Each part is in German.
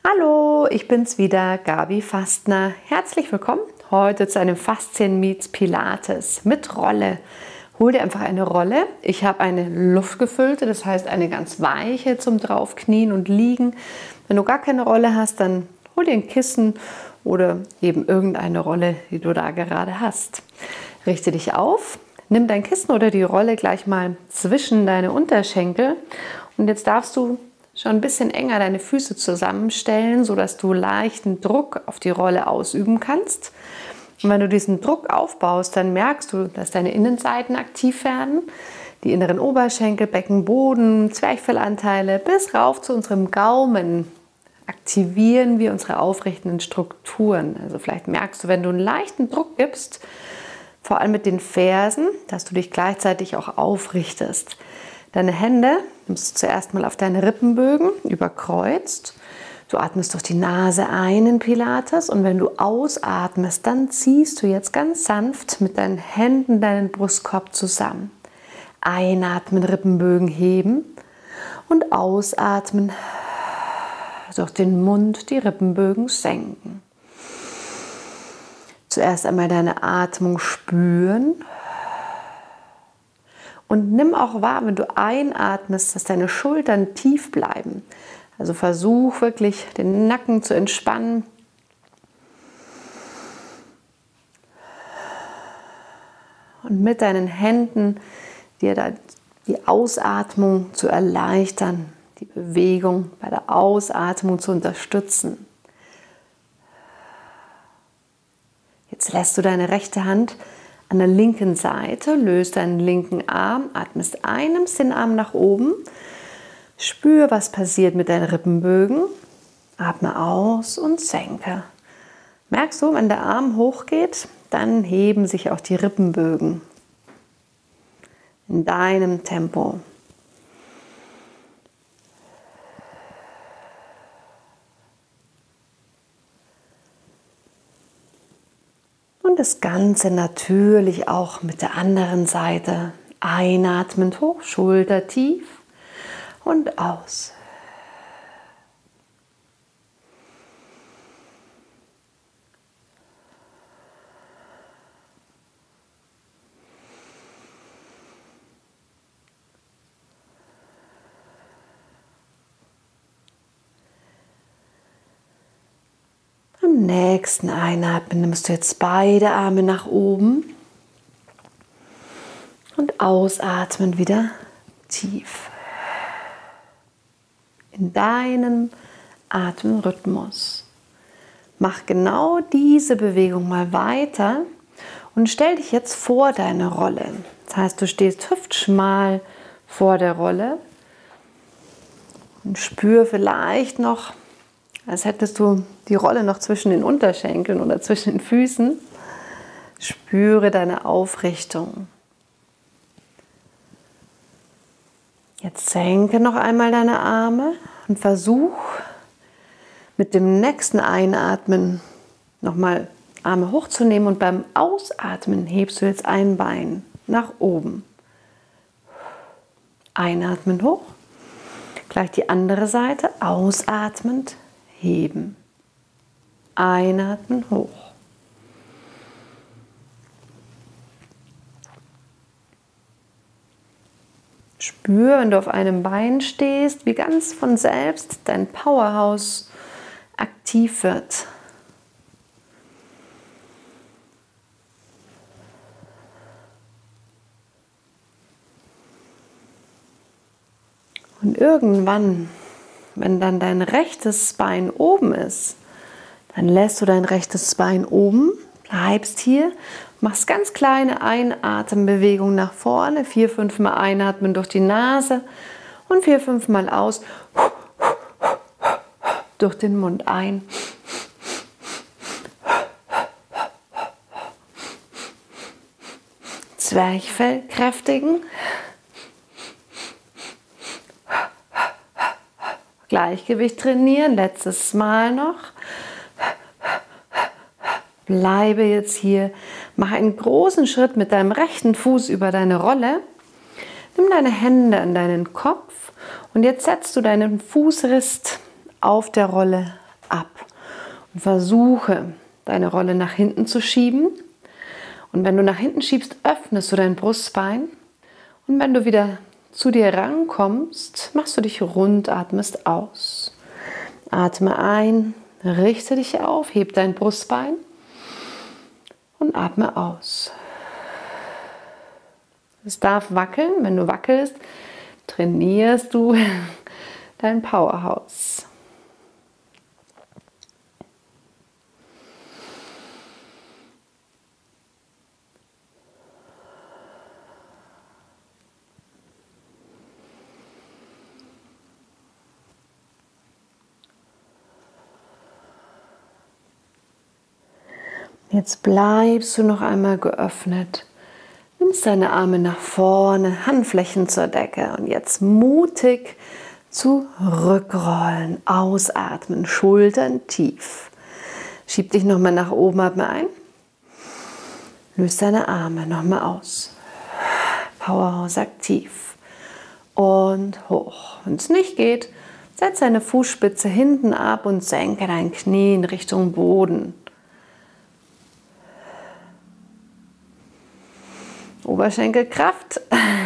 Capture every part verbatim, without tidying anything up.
Hallo, ich bin's wieder, Gabi Fastner. Herzlich willkommen heute zu einem Faszien meets Pilates mit Rolle. Hol dir einfach eine Rolle. Ich habe eine luftgefüllte, das heißt eine ganz weiche zum Draufknien und Liegen. Wenn du gar keine Rolle hast, dann hol dir ein Kissen oder eben irgendeine Rolle, die du da gerade hast. Richte dich auf, nimm dein Kissen oder die Rolle gleich mal zwischen deine Unterschenkel und jetzt darfst du schon ein bisschen enger deine Füße zusammenstellen, sodass du leichten Druck auf die Rolle ausüben kannst. Und wenn du diesen Druck aufbaust, dann merkst du, dass deine Innenseiten aktiv werden, die inneren Oberschenkel, Beckenboden, Zwerchfellanteile bis rauf zu unserem Gaumen aktivieren wir unsere aufrichtenden Strukturen. Also vielleicht merkst du, wenn du einen leichten Druck gibst, vor allem mit den Fersen, dass du dich gleichzeitig auch aufrichtest. Deine Hände nimmst du zuerst mal auf deine Rippenbögen, überkreuzt. Du atmest durch die Nase ein in Pilates und wenn du ausatmest, dann ziehst du jetzt ganz sanft mit deinen Händen deinen Brustkorb zusammen. Einatmen, Rippenbögen heben und ausatmen, durch den Mund die Rippenbögen senken. Zuerst einmal deine Atmung spüren. Und nimm auch wahr, wenn du einatmest, dass deine Schultern tief bleiben. Also versuch wirklich, den Nacken zu entspannen. Und mit deinen Händen dir da die Ausatmung zu erleichtern, die Bewegung bei der Ausatmung zu unterstützen. Jetzt lässt du deine rechte Hand an der linken Seite, löst deinen linken Arm, atmest ein, nimmst den Arm nach oben, spür, was passiert mit deinen Rippenbögen, atme aus und senke. Merkst du, wenn der Arm hochgeht, dann heben sich auch die Rippenbögen in deinem Tempo. Und das Ganze natürlich auch mit der anderen Seite. Einatmend hoch, Schulter tief und aus. Beim nächsten Einatmen nimmst du jetzt beide Arme nach oben und ausatmen wieder tief. In deinem Atemrhythmus. Mach genau diese Bewegung mal weiter und stell dich jetzt vor deine Rolle. Das heißt, du stehst hüftschmal vor der Rolle und spür vielleicht noch, als hättest du die Rolle noch zwischen den Unterschenkeln oder zwischen den Füßen. Spüre deine Aufrichtung. Jetzt senke noch einmal deine Arme und versuch mit dem nächsten Einatmen nochmal Arme hochzunehmen und beim Ausatmen hebst du jetzt ein Bein nach oben. Einatmen hoch, gleich die andere Seite, ausatmend heben. Einatmen hoch. Spür, wenn du auf einem Bein stehst, wie ganz von selbst dein Powerhouse aktiv wird. Und irgendwann, wenn dann dein rechtes Bein oben ist, dann lässt du dein rechtes Bein oben, bleibst hier, machst ganz kleine Einatembewegungen nach vorne, vier, fünf Mal einatmen durch die Nase und vier, fünf Mal aus, durch den Mund ein. Zwerchfell kräftigen. Gleichgewicht trainieren, letztes Mal noch. Bleibe jetzt hier, mach einen großen Schritt mit deinem rechten Fuß über deine Rolle. Nimm deine Hände an deinen Kopf und jetzt setzt du deinen Fußrist auf der Rolle ab und versuche, deine Rolle nach hinten zu schieben. Und wenn du nach hinten schiebst, öffnest du dein Brustbein. Und wenn du wieder zu dir rankommst, machst du dich rund, atmest aus. Atme ein, richte dich auf, heb dein Brustbein und atme aus. Es darf wackeln. Wenn du wackelst, trainierst du dein Powerhouse. Jetzt bleibst du noch einmal geöffnet. Nimmst deine Arme nach vorne, Handflächen zur Decke und jetzt mutig zurückrollen, ausatmen, Schultern tief. Schieb dich nochmal nach oben, atme ein. Löse deine Arme nochmal aus. Powerhouse aktiv. Und hoch. Wenn es nicht geht, setz deine Fußspitze hinten ab und senke dein Knie in Richtung Boden. Oberschenkelkraft.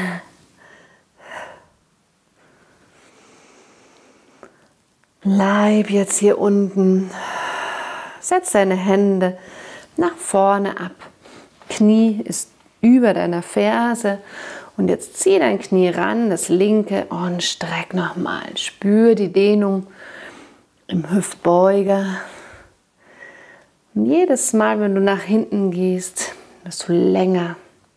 Bleib jetzt hier unten. Setz deine Hände nach vorne ab. Knie ist über deiner Ferse. Und jetzt zieh dein Knie ran, das linke, und streck nochmal. Spür die Dehnung im Hüftbeuger. Und jedes Mal, wenn du nach hinten gehst, wirst du länger.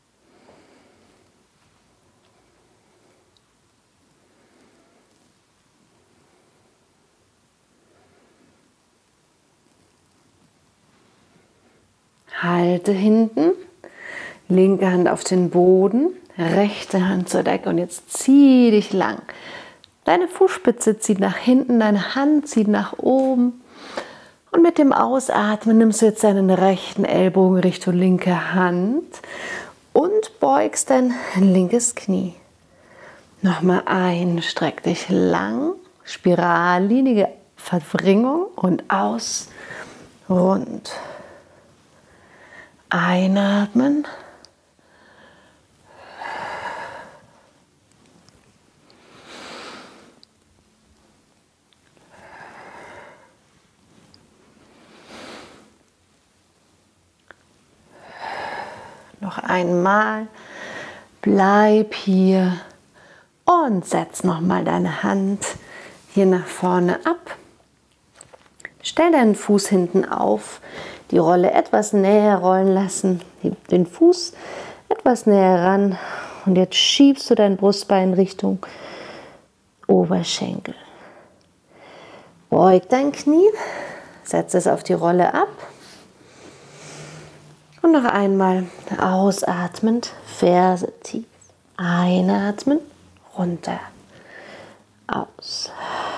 Halte hinten, linke Hand auf den Boden, rechte Hand zur Decke und jetzt zieh dich lang. Deine Fußspitze zieht nach hinten, deine Hand zieht nach oben und mit dem Ausatmen nimmst du jetzt deinen rechten Ellbogen Richtung linke Hand und beugst dein linkes Knie. Nochmal ein, streck dich lang, spirallinige Verbringung und aus, rund. Einatmen. Noch einmal. Bleib hier und setz noch mal deine Hand hier nach vorne ab. Stell deinen Fuß hinten auf. Die Rolle etwas näher rollen lassen, den Fuß etwas näher ran und jetzt schiebst du dein Brustbein Richtung Oberschenkel. Beug dein Knie, setz es auf die Rolle ab und noch einmal ausatmend, Ferse tief, einatmen, runter, aus.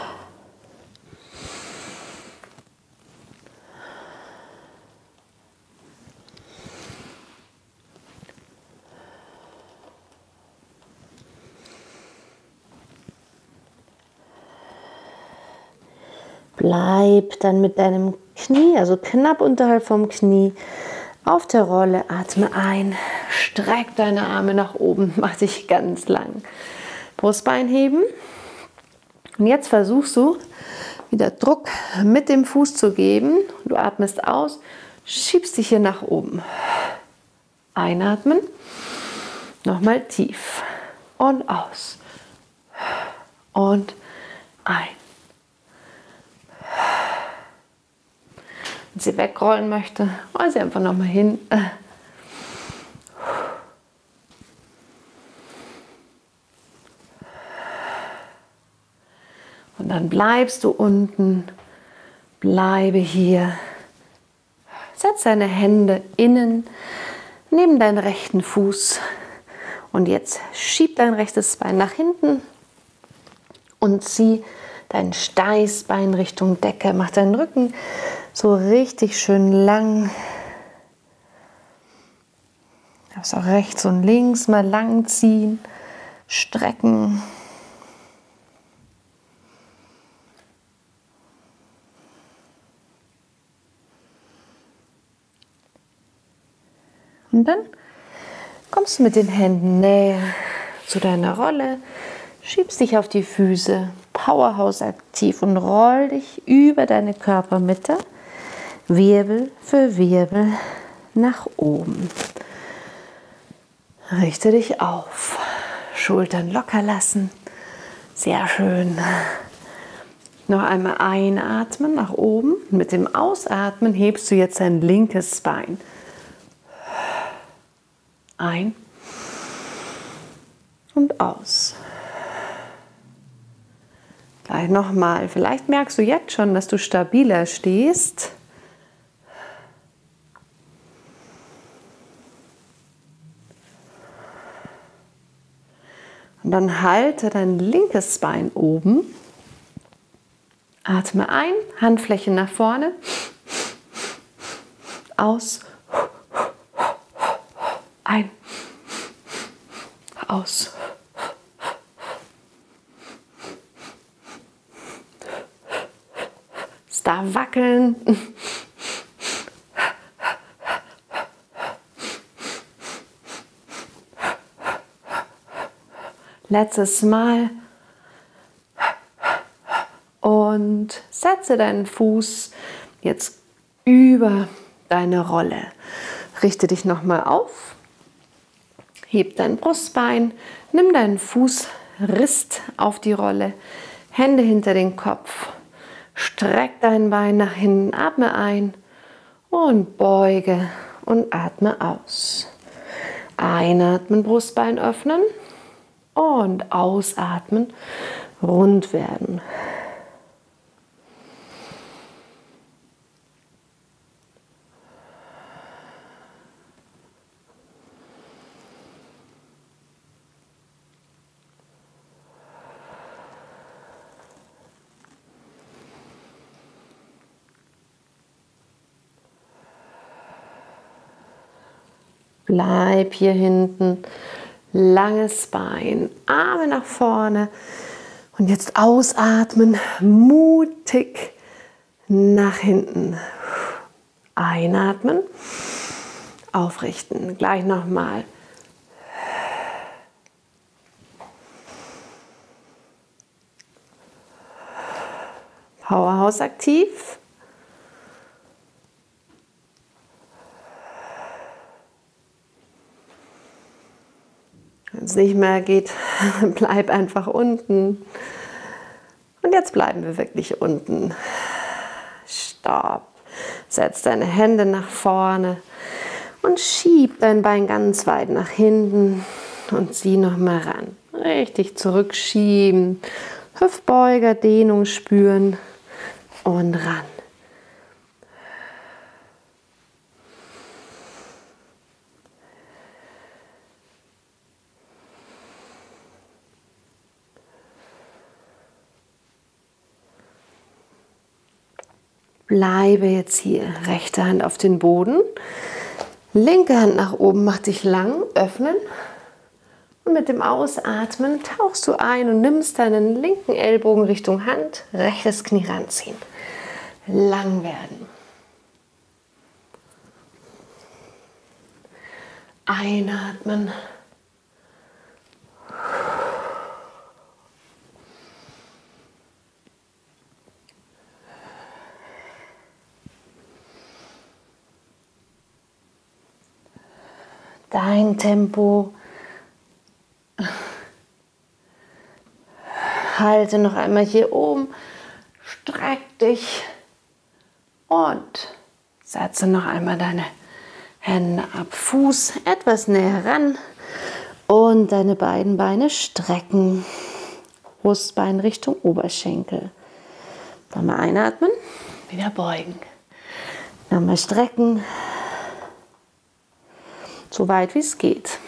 Bleib dann mit deinem Knie, also knapp unterhalb vom Knie, auf der Rolle. Atme ein, streck deine Arme nach oben, mach dich ganz lang. Brustbein heben. Und jetzt versuchst du wieder Druck mit dem Fuß zu geben. Du atmest aus, schiebst dich hier nach oben. Einatmen, nochmal tief und aus und ein. Wenn sie wegrollen möchte, roll sie einfach nochmal hin. Und dann bleibst du unten, bleibe hier. Setz deine Hände innen neben deinen rechten Fuß und jetzt schieb dein rechtes Bein nach hinten und zieh dein Steißbein Richtung Decke. Mach deinen Rücken so richtig schön lang. Du darfst auch rechts und links mal lang ziehen, strecken. Und dann kommst du mit den Händen näher zu deiner Rolle, schiebst dich auf die Füße, Powerhouse aktiv und roll dich über deine Körpermitte, Wirbel für Wirbel nach oben. Richte dich auf, Schultern locker lassen, sehr schön. Noch einmal einatmen nach oben. Mit dem Ausatmen hebst du jetzt dein linkes Bein. Ein und aus. Gleich nochmal. Vielleicht merkst du jetzt schon, dass du stabiler stehst. Und dann halte dein linkes Bein oben. Atme ein, Handfläche nach vorne. Aus. Ein. Aus. Es darf wackeln. Letztes Mal. Und setze deinen Fuß jetzt über deine Rolle. Richte dich nochmal auf. Heb dein Brustbein. Nimm deinen Fußrist auf die Rolle. Hände hinter den Kopf. Streck dein Bein nach hinten. Atme ein und beuge und atme aus. Einatmen, Brustbein öffnen und ausatmen, rund werden. Bleib hier hinten, langes Bein, Arme nach vorne und jetzt ausatmen, mutig nach hinten. Einatmen, aufrichten, gleich nochmal. Powerhouse aktiv. Wenn es nicht mehr geht, bleib einfach unten. Und jetzt bleiben wir wirklich unten. Stopp. Setz deine Hände nach vorne und schieb dein Bein ganz weit nach hinten und zieh nochmal ran. Richtig zurückschieben. Hüftbeuger, Dehnung spüren und ran. Bleibe jetzt hier, rechte Hand auf den Boden, linke Hand nach oben, mach dich lang, öffnen und mit dem Ausatmen tauchst du ein und nimmst deinen linken Ellbogen Richtung Hand, rechtes Knie ranziehen, lang werden. Einatmen. Dein Tempo. Halte noch einmal hier oben, streck dich und setze noch einmal deine Hände ab. Fuß etwas näher ran und deine beiden Beine strecken. Brustbein Richtung Oberschenkel. Nochmal einatmen, wieder beugen. Nochmal strecken. So weit wie es geht.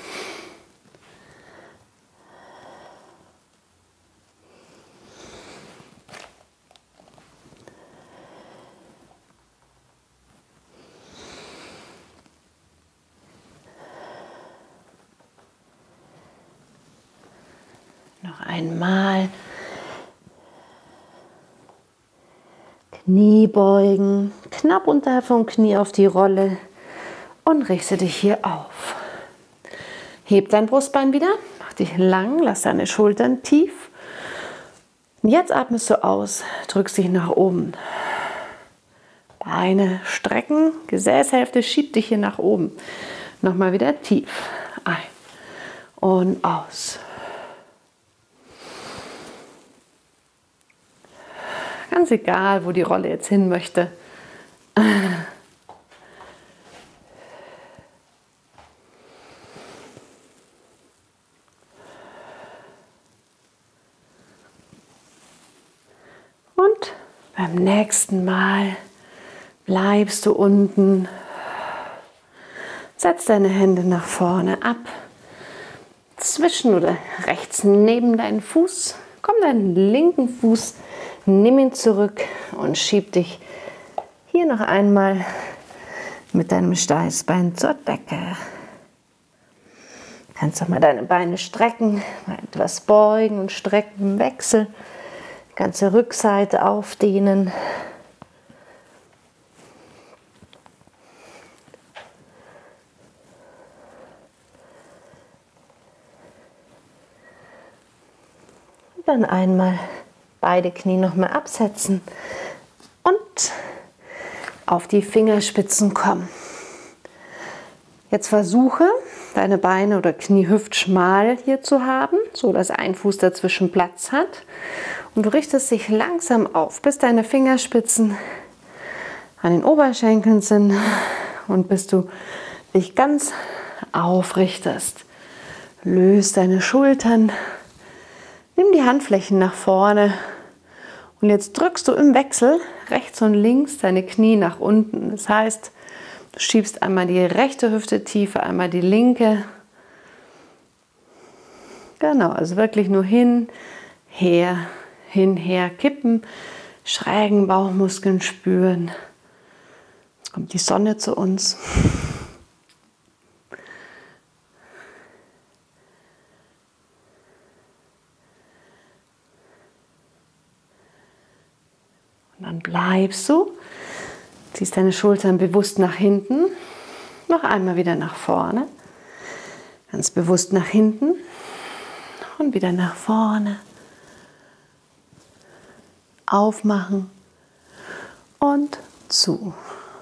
Noch einmal. Knie beugen, knapp unterhalb vom Knie auf die Rolle. und richte dich hier auf. Heb dein Brustbein wieder, mach dich lang, lass deine Schultern tief. Und jetzt atmest du aus, drückst dich nach oben. Beine strecken, Gesäßhälfte schiebt dich hier nach oben. Nochmal wieder tief. Ein und aus. Ganz egal, wo die Rolle jetzt hin möchte. Und beim nächsten Mal bleibst du unten. Setz deine Hände nach vorne ab. Zwischen oder rechts neben deinen Fuß. Komm deinen linken Fuß, nimm ihn zurück und schieb dich hier noch einmal mit deinem Steißbein zur Decke. Kannst auch mal deine Beine strecken, mal etwas beugen und strecken im Wechsel. Die ganze Rückseite aufdehnen. Dann einmal beide Knie nochmal absetzen und auf die Fingerspitzen kommen. Jetzt versuche, deine Beine oder Knie hüftschmal hier zu haben, so dass ein Fuß dazwischen Platz hat. Und du richtest dich langsam auf, bis deine Fingerspitzen an den Oberschenkeln sind und bis du dich ganz aufrichtest. Löst deine Schultern. Nimm die Handflächen nach vorne und jetzt drückst du im Wechsel rechts und links deine Knie nach unten. Das heißt, du schiebst einmal die rechte Hüfte tiefer, einmal die linke. Genau, also wirklich nur hin, her, hin, her, kippen, schrägen Bauchmuskeln spüren. Jetzt kommt die Sonne zu uns. Und dann bleibst du, ziehst deine Schultern bewusst nach hinten, noch einmal wieder nach vorne, ganz bewusst nach hinten und wieder nach vorne. Aufmachen und zu.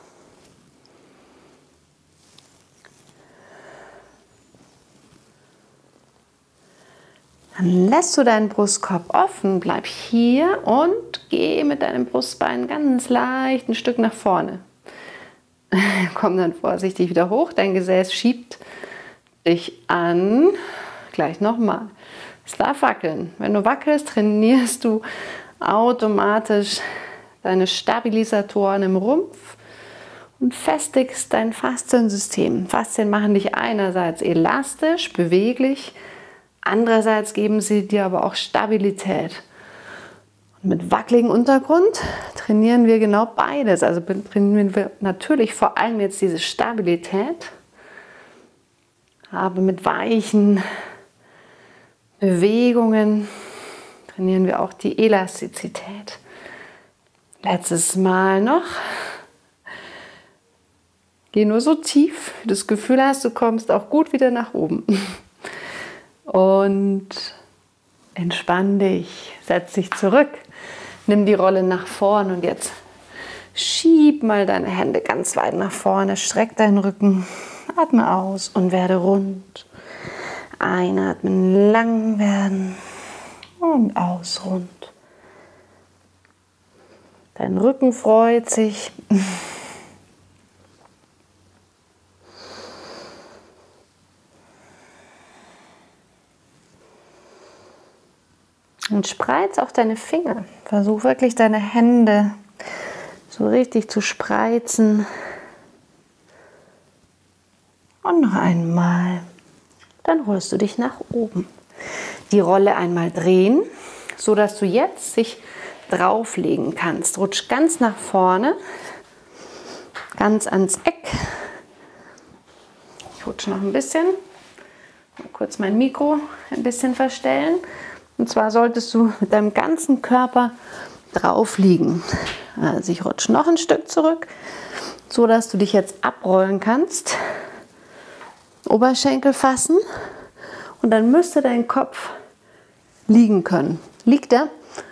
Dann lässt du deinen Brustkorb offen, bleib hier und geh mit deinem Brustbein ganz leicht ein Stück nach vorne. Komm dann vorsichtig wieder hoch, dein Gesäß schiebt dich an. Gleich nochmal. Es darf wackeln. Wenn du wackelst, trainierst du automatisch deine Stabilisatoren im Rumpf und festigst dein Fasziensystem. Faszien machen dich einerseits elastisch, beweglich, andererseits geben sie dir aber auch Stabilität. Und mit wackeligem Untergrund trainieren wir genau beides. Also trainieren wir natürlich vor allem jetzt diese Stabilität, aber mit weichen Bewegungen trainieren wir auch die Elastizität. Letztes Mal noch. Geh nur so tief, wie du das Gefühl hast, du kommst auch gut wieder nach oben. Und entspann dich, setz dich zurück, nimm die Rolle nach vorn und jetzt schieb mal deine Hände ganz weit nach vorne, streck deinen Rücken, atme aus und werde rund. Einatmen, lang werden und aus, rund. Dein Rücken freut sich. Und spreiz auch deine Finger. Versuch wirklich deine Hände so richtig zu spreizen. Und noch einmal. Dann holst du dich nach oben. Die Rolle einmal drehen, so dass du jetzt dich drauflegen kannst. Rutsch ganz nach vorne, ganz ans Eck. Ich rutsche noch ein bisschen. Mal kurz mein Mikro ein bisschen verstellen. Und zwar solltest du mit deinem ganzen Körper drauf liegen. Also ich rutsche noch ein Stück zurück, so dass du dich jetzt abrollen kannst. Oberschenkel fassen und dann müsste dein Kopf liegen können. Liegt er?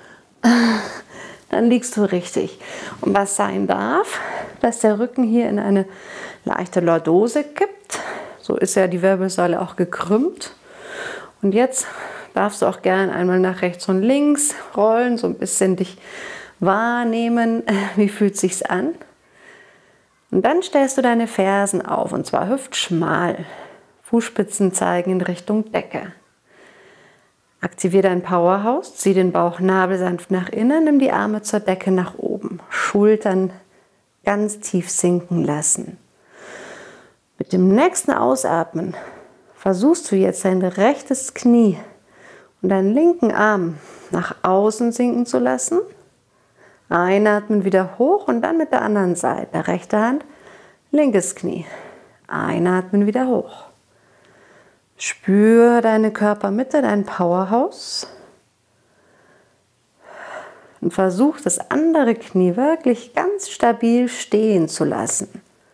Dann liegst du richtig. Und was sein darf, dass der Rücken hier in eine leichte Lordose kippt. So ist ja die Wirbelsäule auch gekrümmt. Und jetzt darfst du auch gern einmal nach rechts und links rollen, so ein bisschen dich wahrnehmen, wie fühlt es sich an. Und dann stellst du deine Fersen auf, und zwar hüftschmal. Fußspitzen zeigen in Richtung Decke. Aktiviere dein Powerhouse, zieh den Bauchnabel sanft nach innen, nimm die Arme zur Decke nach oben. Schultern ganz tief sinken lassen. Mit dem nächsten Ausatmen versuchst du jetzt dein rechtes Knie und deinen linken Arm nach außen sinken zu lassen. Einatmen wieder hoch und dann mit der anderen Seite. Rechte Hand, linkes Knie. Einatmen wieder hoch. Spür deine Körpermitte, dein Powerhouse. Und versuch das andere Knie wirklich ganz stabil stehen zu lassen.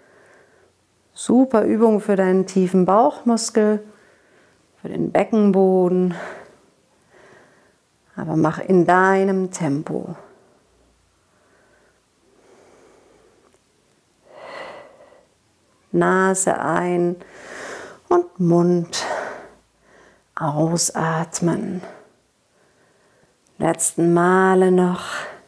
Super Übung für deinen tiefen Bauchmuskel, für den Beckenboden. Aber mach in deinem Tempo. Nase ein und Mund ausatmen. Letzten Male noch.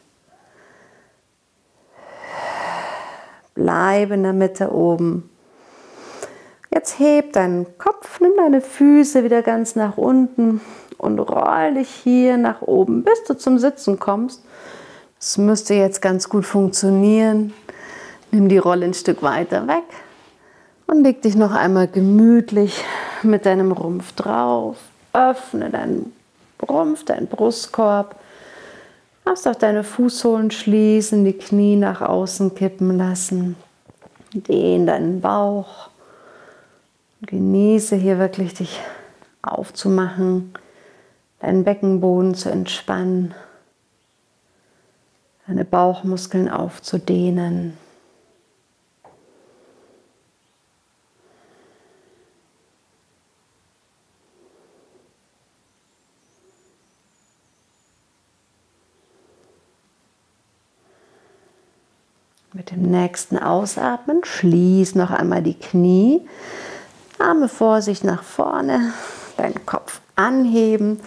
Bleib in der Mitte oben. Jetzt heb deinen Kopf, nimm deine Füße wieder ganz nach unten und roll dich hier nach oben, bis du zum Sitzen kommst. Das müsste jetzt ganz gut funktionieren. Nimm die Rolle ein Stück weiter weg. Und leg dich noch einmal gemütlich mit deinem Rumpf drauf. Öffne deinen Rumpf, deinen Brustkorb. Darfst auch deine Fußsohlen schließen, die Knie nach außen kippen lassen. Dehn deinen Bauch. Genieße hier wirklich dich aufzumachen, deinen Beckenboden zu entspannen, deine Bauchmuskeln aufzudehnen. Mit dem nächsten Ausatmen schließ noch einmal die Knie, Arme Vorsicht nach vorne, deinen Kopf anheben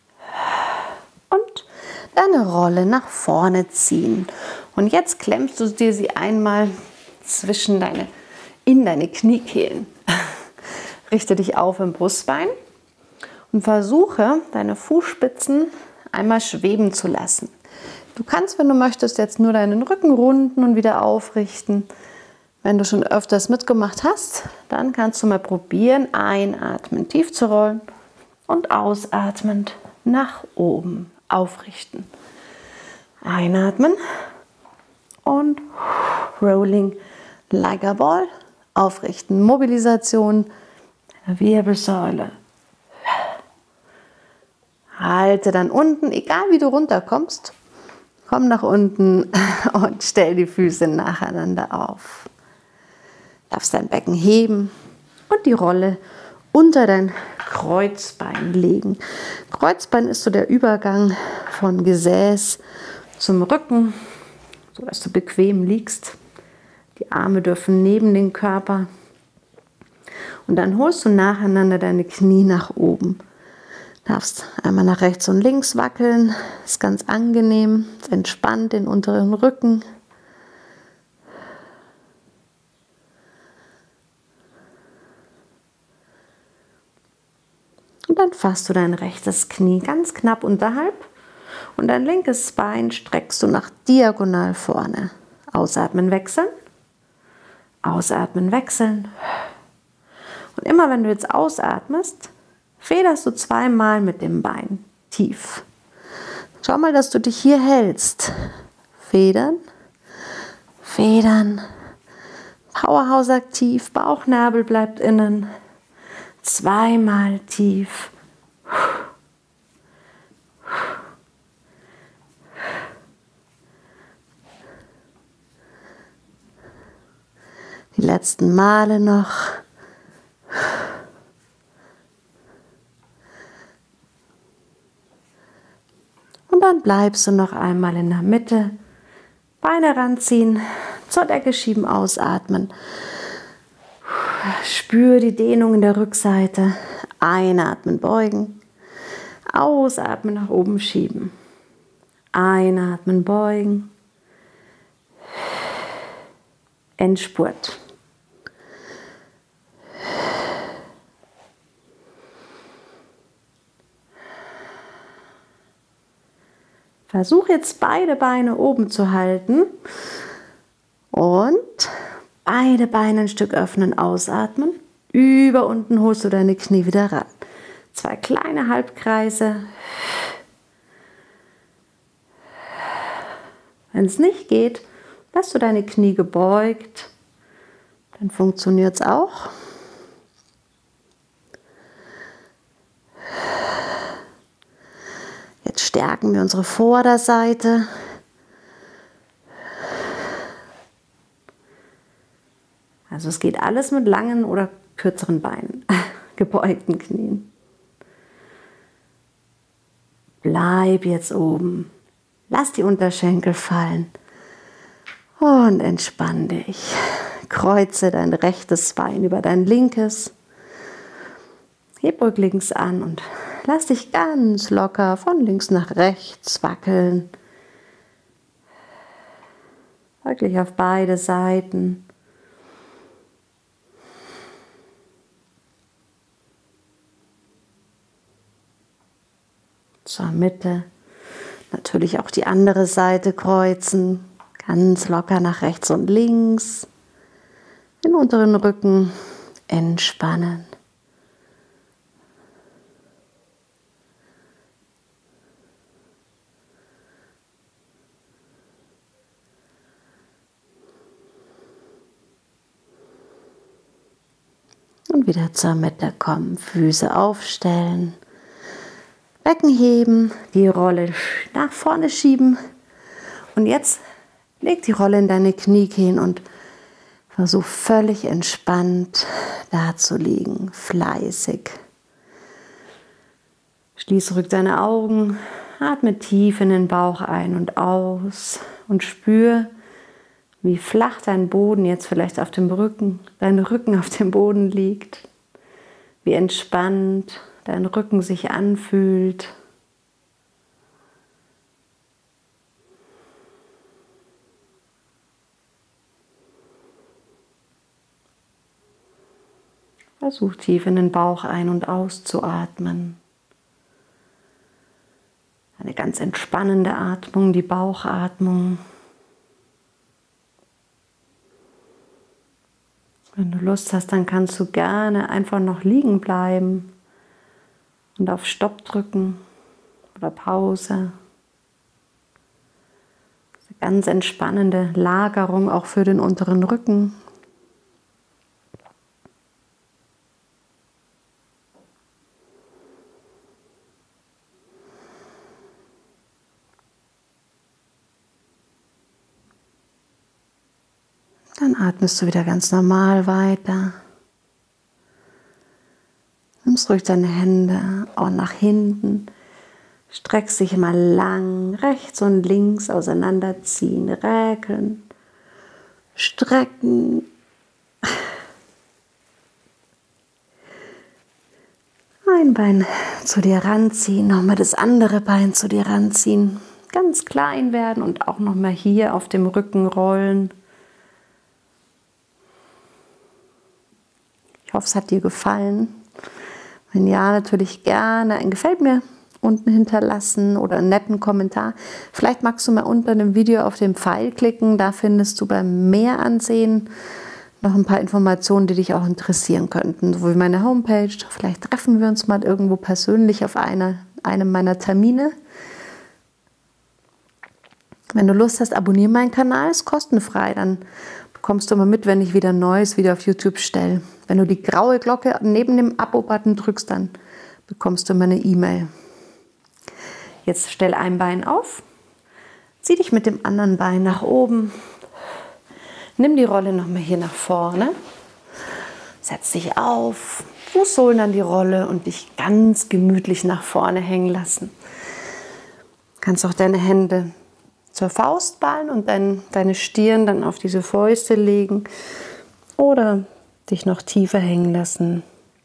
und deine Rolle nach vorne ziehen. Und jetzt klemmst du dir sie einmal zwischen deine, in deine Kniekehlen. Richte dich auf im Brustbein und versuche, deine Fußspitzen einmal schweben zu lassen. Du kannst, wenn du möchtest, jetzt nur deinen Rücken runden und wieder aufrichten. Wenn du schon öfters mitgemacht hast, dann kannst du mal probieren, einatmen, tief zu rollen und ausatmend nach oben aufrichten. Einatmen und rolling like a ball, aufrichten. Mobilisation der Wirbelsäule. Halte dann unten, egal wie du runterkommst. Komm nach unten und stell die Füße nacheinander auf. Darfst dein Becken heben und die Rolle unter dein Kreuzbein legen. Kreuzbein ist so der Übergang von Gesäß zum Rücken, sodass du bequem liegst. Die Arme dürfen neben den Körper. Und dann holst du nacheinander deine Knie nach oben. Darfst einmal nach rechts und links wackeln, ist ganz angenehm, entspannt den unteren Rücken. Und dann fasst du dein rechtes Knie ganz knapp unterhalb und dein linkes Bein streckst du nach diagonal vorne. Ausatmen, wechseln, ausatmen, wechseln. Und immer wenn du jetzt ausatmest, federst du zweimal mit dem Bein tief. Schau mal, dass du dich hier hältst. Federn, federn, Powerhouse aktiv, Bauchnabel bleibt innen. Zweimal tief. Die letzten Male noch. Und dann bleibst du noch einmal in der Mitte. Beine ranziehen, zur Decke schieben, ausatmen. Spür die Dehnung in der Rückseite. Einatmen, beugen. Ausatmen, nach oben schieben. Einatmen, beugen. Endspurt. Versuch jetzt beide Beine oben zu halten und beide Beine ein Stück öffnen, ausatmen. Über unten holst du deine Knie wieder ran. Zwei kleine Halbkreise. Wenn es nicht geht, lässt du deine Knie gebeugt. Dann funktioniert es auch. Jetzt stärken wir unsere Vorderseite. Also es geht alles mit langen oder kürzeren Beinen, gebeugten Knien. Bleib jetzt oben. Lass die Unterschenkel fallen und entspann dich. Kreuze dein rechtes Bein über dein linkes. Heb rücklings an und lass dich ganz locker von links nach rechts wackeln. Wirklich auf beide Seiten. Zur Mitte. Natürlich auch die andere Seite kreuzen. Ganz locker nach rechts und links. Den unteren Rücken entspannen. Und wieder zur Mitte kommen. Füße aufstellen. Becken heben, die Rolle nach vorne schieben und jetzt leg die Rolle in deine Kniekehlen und versuch völlig entspannt da zu liegen, fleißig. Schließ ruhig deine Augen, atme tief in den Bauch ein und aus und spür, wie flach dein Boden jetzt vielleicht auf dem Rücken, dein Rücken auf dem Boden liegt, wie entspannt dein Rücken sich anfühlt. Versuch tief in den Bauch ein- und auszuatmen. Eine ganz entspannende Atmung, die Bauchatmung. Wenn du Lust hast, dann kannst du gerne einfach noch liegen bleiben und auf Stopp drücken oder Pause. Eine ganz entspannende Lagerung auch für den unteren Rücken. Dann atmest du wieder ganz normal weiter. Nimmst ruhig deine Hände auch nach hinten. Streckst dich immer lang, rechts und links auseinanderziehen, räkeln, strecken. Ein Bein zu dir ranziehen, nochmal das andere Bein zu dir ranziehen. Ganz klein werden und auch nochmal hier auf dem Rücken rollen. Ich hoffe, es hat dir gefallen. Wenn ja, natürlich gerne ein Gefällt mir unten hinterlassen oder einen netten Kommentar. Vielleicht magst du mal unter dem Video auf den Pfeil klicken. Da findest du beim Mehr ansehen noch ein paar Informationen, die dich auch interessieren könnten. So wie meine Homepage. Vielleicht treffen wir uns mal irgendwo persönlich auf eine, einem meiner Termine. Wenn du Lust hast, abonniere meinen Kanal. Ist kostenfrei. Dann bekommst du immer mit, wenn ich wieder ein neues Video auf YouTube stelle. Wenn du die graue Glocke neben dem Abo-Button drückst, dann bekommst du immer eine E-Mail. Jetzt stell ein Bein auf, zieh dich mit dem anderen Bein nach oben, Nimm die Rolle nochmal hier nach vorne. Setz dich auf, Fußsohlen an die Rolle und dich ganz gemütlich nach vorne hängen lassen. Du kannst auch deine Hände zur Faust ballen und dein, deine Stirn dann auf diese Fäuste legen oder dich noch tiefer hängen lassen.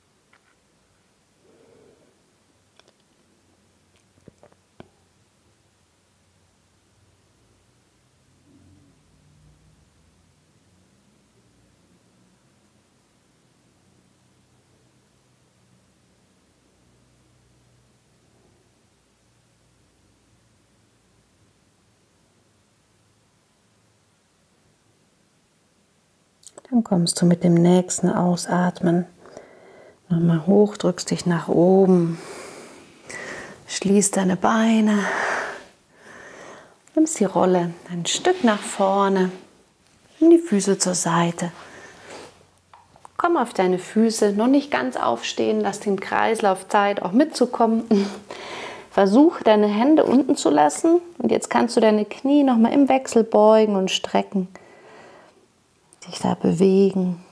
Dann kommst du mit dem nächsten Ausatmen nochmal hoch, drückst dich nach oben, schließt deine Beine, nimmst die Rolle ein Stück nach vorne, nimm die Füße zur Seite. Komm auf deine Füße, noch nicht ganz aufstehen, lass den Kreislauf Zeit auch mitzukommen. Versuch deine Hände unten zu lassen und jetzt kannst du deine Knie nochmal im Wechsel beugen und strecken. Dich da bewegen.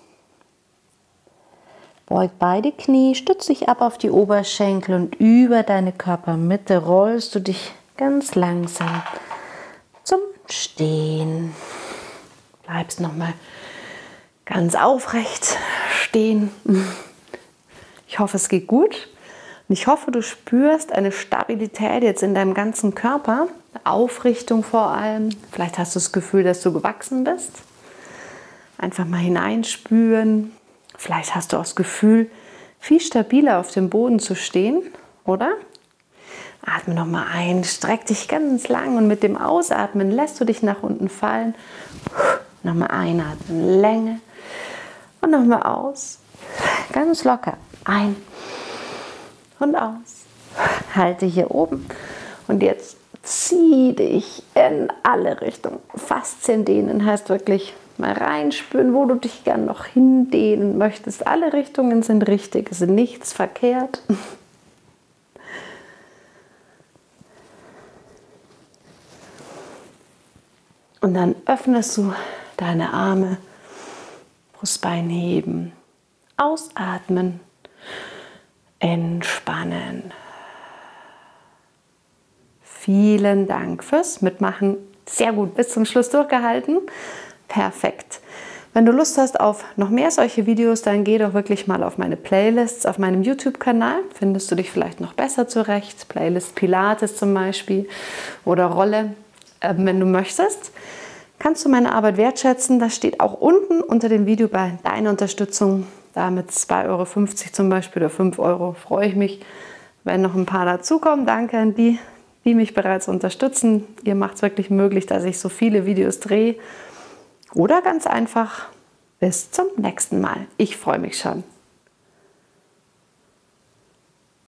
Beug beide Knie, stütz dich ab auf die Oberschenkel und über deine Körpermitte rollst du dich ganz langsam zum Stehen. Bleibst nochmal ganz aufrecht stehen. Ich hoffe, es geht gut. Und ich hoffe, du spürst eine Stabilität jetzt in deinem ganzen Körper, eine Aufrichtung vor allem. Vielleicht hast du das Gefühl, dass du gewachsen bist. Einfach mal hineinspüren. Vielleicht hast du auch das Gefühl, viel stabiler auf dem Boden zu stehen, oder? Atme nochmal ein, streck dich ganz lang und mit dem Ausatmen lässt du dich nach unten fallen. Nochmal einatmen, Länge und nochmal aus. Ganz locker. Ein und aus. Halte hier oben und jetzt zieh dich in alle Richtungen. Faszien dehnen heißt wirklich mal reinspüren, wo du dich gern noch hindehnen möchtest. Alle Richtungen sind richtig, es ist nichts verkehrt. Und dann öffnest du deine Arme, Brustbein heben, ausatmen, entspannen. Vielen Dank fürs Mitmachen. Sehr gut, bis zum Schluss durchgehalten. Perfekt. Wenn du Lust hast auf noch mehr solche Videos, dann geh doch wirklich mal auf meine Playlists auf meinem YouTube-Kanal. Findest du dich vielleicht noch besser zurecht. Playlist Pilates zum Beispiel oder Rolle. Ähm, wenn du möchtest, kannst du meine Arbeit wertschätzen. Das steht auch unten unter dem Video bei deiner Unterstützung. Da mit zwei Euro fünfzig zum Beispiel oder fünf Euro freue ich mich, wenn noch ein paar dazukommen. Danke an die, die mich bereits unterstützen. Ihr macht es wirklich möglich, dass ich so viele Videos drehe. Oder ganz einfach, bis zum nächsten Mal. Ich freue mich schon.